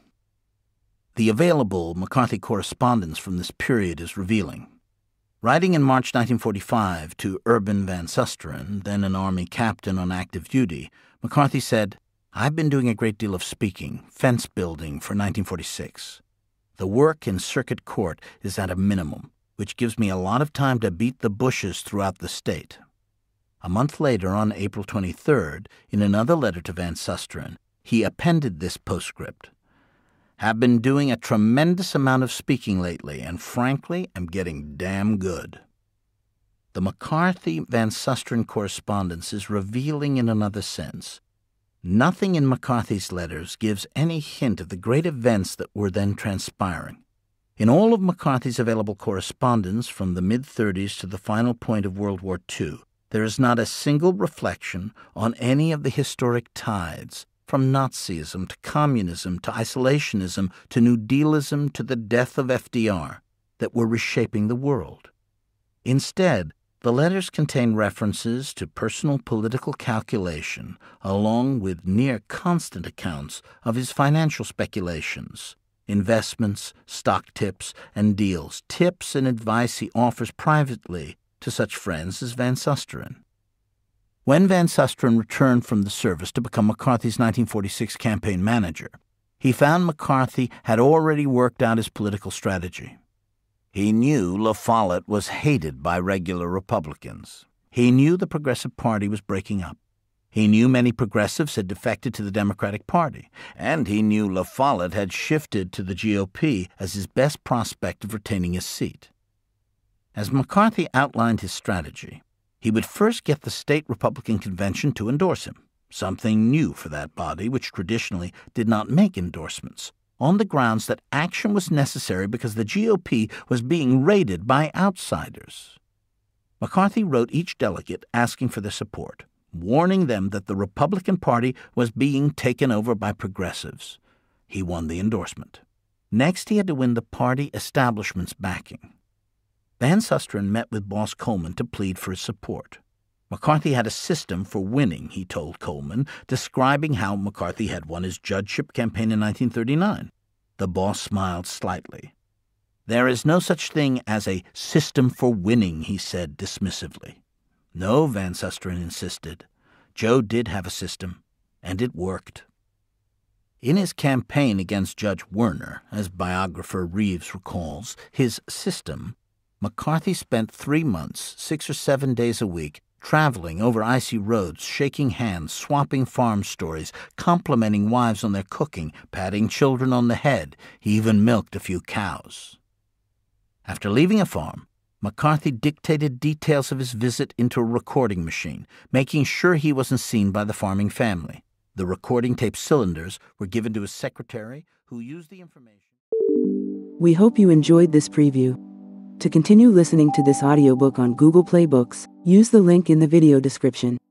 The available McCarthy correspondence from this period is revealing. Writing in March 1945 to Urban Van Susteren, then an Army captain on active duty, McCarthy said, "I've been doing a great deal of speaking, fence building for 1946. The work in circuit court is at a minimum. which gives me a lot of time to beat the bushes throughout the state." A month later, on April 23rd, in another letter to Van Susteren, he appended this postscript: "Have been doing a tremendous amount of speaking lately, and frankly, am getting damn good." The McCarthy-Van Susteren correspondence is revealing in another sense. Nothing in McCarthy's letters gives any hint of the great events that were then transpiring. In all of McCarthy's available correspondence from the mid-30s to the final point of World War II, there is not a single reflection on any of the historic tides, from Nazism to communism to isolationism to New Dealism to the death of FDR, that were reshaping the world. Instead, the letters contain references to personal political calculation, along with near constant accounts of his financial speculations, investments, stock tips, and deals, tips and advice he offers privately to such friends as Van Susteren. When Van Susteren returned from the service to become McCarthy's 1946 campaign manager, he found McCarthy had already worked out his political strategy. He knew La Follette was hated by regular Republicans. He knew the Progressive Party was breaking up. He knew many progressives had defected to the Democratic Party, and he knew La Follette had shifted to the GOP as his best prospect of retaining his seat. As McCarthy outlined his strategy, he would first get the state Republican convention to endorse him, something new for that body which traditionally did not make endorsements, on the grounds that action was necessary because the GOP was being raided by outsiders. McCarthy wrote each delegate asking for their support, warning them that the Republican Party was being taken over by progressives. He won the endorsement. Next, he had to win the party establishment's backing. Van Susteren met with boss Coleman to plead for his support. McCarthy had a system for winning, he told Coleman, describing how McCarthy had won his judgeship campaign in 1939. The boss smiled slightly. "There is no such thing as a system for winning," he said dismissively. "No," Van Susteren insisted. "Joe did have a system, and it worked." In his campaign against Judge Werner, as biographer Reeves recalls, his system, McCarthy spent 3 months, 6 or 7 days a week, traveling over icy roads, shaking hands, swapping farm stories, complimenting wives on their cooking, patting children on the head. He even milked a few cows. After leaving a farm, McCarthy dictated details of his visit into a recording machine, making sure he wasn't seen by the farming family. The recording tape cylinders were given to his secretary, who used the information. We hope you enjoyed this preview. To continue listening to this audiobook on Google Play Books, use the link in the video description.